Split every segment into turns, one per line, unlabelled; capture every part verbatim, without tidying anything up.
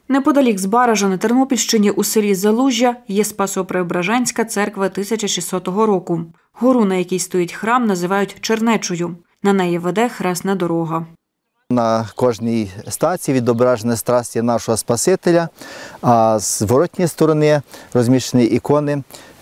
Неподалік Збаража на Тернопільщині у селі Залужжя є Спасо-Преображенська церква тисяча шістсотого року. Гору, на якій стоїть храм, називають Чернечою. На неї веде хресна дорога.
На кожній стації відображені страсті нашого Спасителя, а з зворотньої сторони розміщені ікони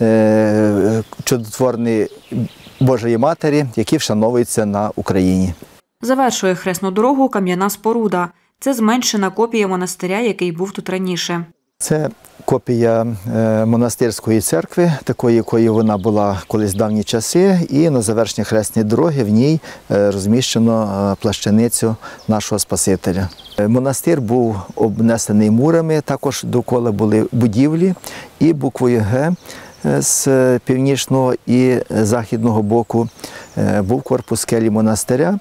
чудотворної Божої Матері, які вшановуються на Україні.
Завершує хресну дорогу кам'яна споруда. Це зменшена копія монастиря, який був тут раніше.
Це копія монастирської церкви, такої, якою вона була колись в давні часи, і на завершенні хресної дороги в ній розміщено плащаницю нашого Спасителя. Монастир був обнесений мурами, також довкола були будівлі, і буквою «Г» з північного і західного боку був корпус келії монастиря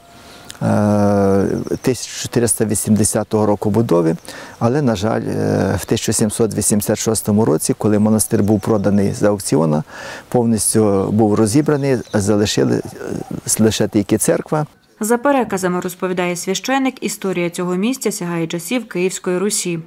тисяча чотириста вісімдесятого року будови, але, на жаль, в тисяча сімсот вісімдесят шостому році, коли монастир був проданий з аукціону, повністю був розібраний, залишили лише тільки церква.
За переказами, розповідає священик, історія цього місця сягає часів Київської Русі.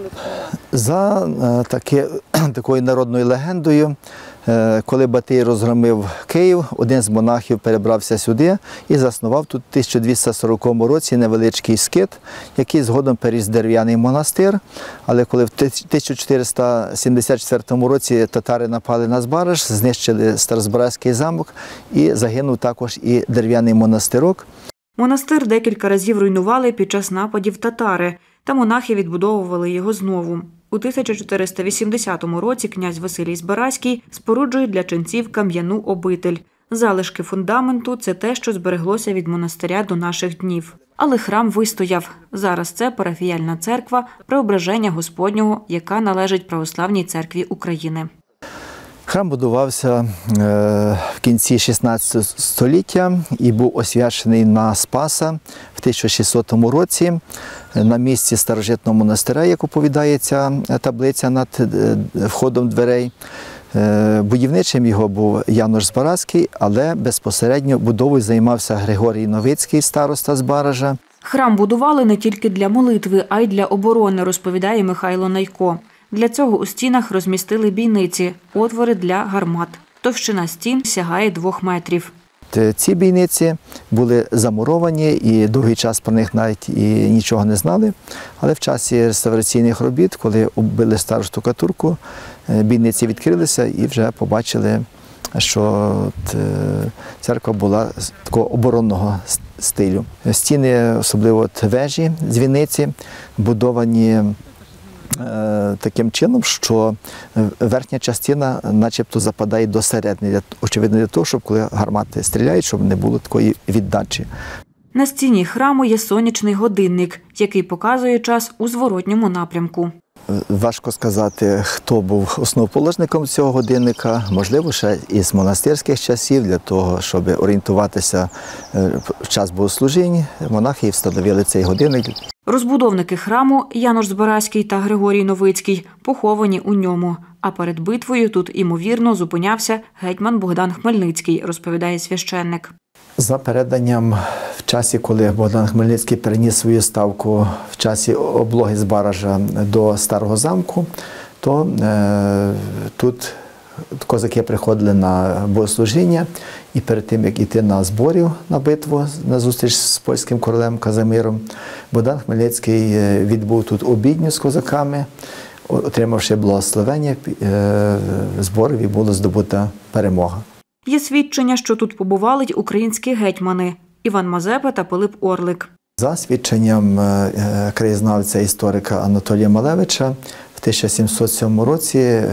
За таки, такою народною легендою, коли Батий розгромив Київ, один з монахів перебрався сюди і заснував тут в тисяча двісті сороковому році невеличкий скит, який згодом переріс дерев'яний монастир. Але коли в тисяча чотириста сімдесят четвертому році татари напали на Збараж, знищили Старозбаразький замок і загинув також і дерев'яний монастирок.
Монастир декілька разів руйнували під час нападів татари, та монахи відбудовували його знову. У тисяча чотириста вісімдесятому році князь Василій Збаразький споруджує для ченців кам'яну обитель. Залишки фундаменту – це те, що збереглося від монастиря до наших днів. Але храм вистояв. Зараз це парафіяльна церква Преображення Господнього, яка належить Православній церкві України.
Храм будувався в кінці шістнадцятого століття і був освячений на Спаса в тисяча шістсотому році на місці старожитного монастиря, як оповідається таблиця над входом дверей. Будівничим його був Янош Збаразький, але безпосередньо будовою займався Григорій Новицький, староста Збаража.
Храм будували не тільки для молитви, а й для оборони, розповідає Михайло Найко. Для цього у стінах розмістили бійниці, отвори для гармат. Товщина стін сягає двох метрів.
Ці бійниці були замуровані і довгий час про них навіть і нічого не знали. Але в часі реставраційних робіт, коли оббили стару штукатурку, бійниці відкрилися і вже побачили, що церква була такого оборонного стилю. Стіни, особливо вежі, дзвіниці, будовані таким чином, що верхня частина начебто западає до середини, очевидно для того, щоб коли гармати стріляють, щоб не було такої віддачі.
На стіні храму є сонячний годинник, який показує час у зворотньому напрямку.
Важко сказати, хто був основоположником цього годинника, можливо, ще із монастирських часів, для того, щоб орієнтуватися в час богослужінь, монахи встановили цей годинник.
Розбудовники храму Янош Збаразький та Григорій Новицький поховані у ньому. А перед битвою тут, ймовірно, зупинявся гетьман Богдан Хмельницький, розповідає священник.
За переданням, в часі, коли Богдан Хмельницький переніс свою ставку в часі облоги Збаража до Старого замку, то е, тут козаки приходили на богослужіння, і перед тим, як йти на зборів на битву, на зустріч з польським королем Казимиром, Богдан Хмельницький відбув тут обідню з козаками, отримавши благословення зборів, і була здобута перемога.
Є свідчення, що тут побували й українські гетьмани – Іван Мазепа та Пилип Орлик.
За свідченням краєзнавця історика Анатолія Малевича, в тисяча сімсот сьомому році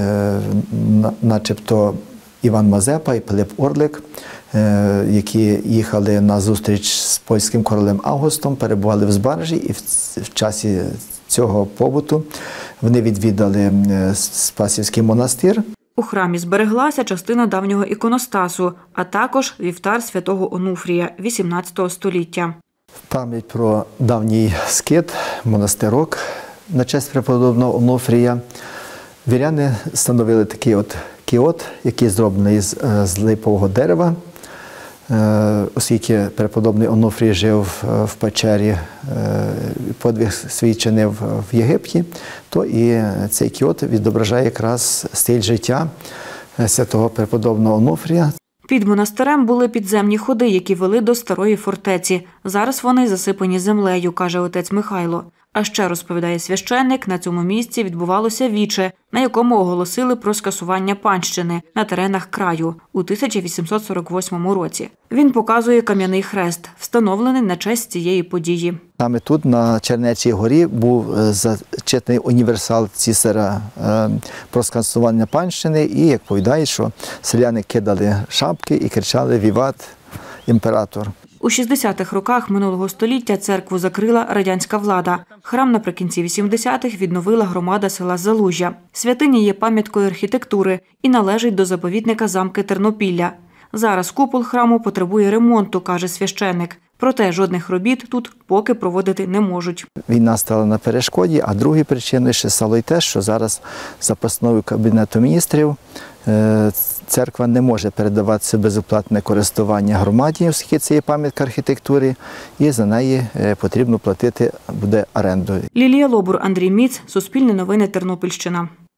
начебто Іван Мазепа і Пилип Орлик, які їхали на зустріч з польським королем Августом, перебували в Збаражі, і в часі цього побуту вони відвідали Спасівський монастир.
У храмі збереглася частина давнього іконостасу, а також вівтар святого Онуфрія вісімнадцятого століття.
В пам'ять про давній скит, монастирок на честь преподобного Онуфрія віряни встановили такий от кіот, який зроблений з, з липового дерева. оскільки преподобний Онуфрій жив в печері, подвиг свій чинив в Єгипті, то і цей кіот відображає якраз стиль життя святого преподобного Онуфрія.
Під монастирем були підземні ходи, які вели до старої фортеці. Зараз вони засипані землею, каже отець Михайло. А ще, розповідає священник, на цьому місці відбувалося віче, на якому оголосили про скасування панщини на теренах краю у тисяча вісімсот сорок восьмому році. Він показує кам'яний хрест, встановлений на честь цієї події.
Саме тут, на Чернечій горі, був зачитаний універсал цісара про скасування панщини, і, як повідають, що селяни кидали шапки і кричали «Віват імператор!».
У шістдесятих роках минулого століття церкву закрила радянська влада. Храм наприкінці вісімдесятих відновила громада села Залужжя. Святиня є пам'яткою архітектури і належить до заповідника замки Тернопілля. Зараз купол храму потребує ремонту, каже священник. Проте жодних робіт тут поки проводити не можуть.
Війна стала на перешкоді, а другою причиною ще стало й те, що зараз за постановою Кабінету міністрів церква не може передаватися безоплатне користування громаді, оскільки це є пам'ятка архітектури, і за неї потрібно платити буде оренду.
Лілія Лобур, Андрій Міц, Суспільне новини, Тернопільщина.